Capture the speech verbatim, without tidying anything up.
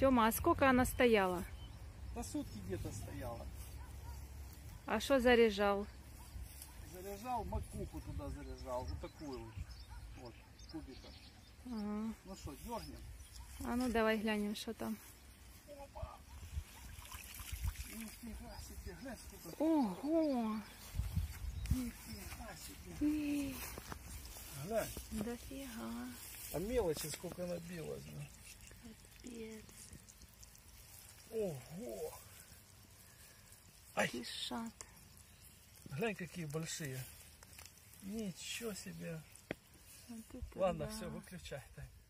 Тёма, а сколько она стояла? До сутки где-то стояла. А что заряжал? Заряжал, макуху туда заряжал. Вот такую вот. Вот, кубика. Ага. Ну что, дернем? А ну давай глянем, что там. Опа! Нифига себе, глянь сколько. Ого! Нифига себе. И, Глянь. дофига. А мелочи сколько набилось. Да? Капец. Ого! Ай! Кишат. Глянь, какие большие. Ничего себе. Вот это Ладно, да. все, выключай. Так.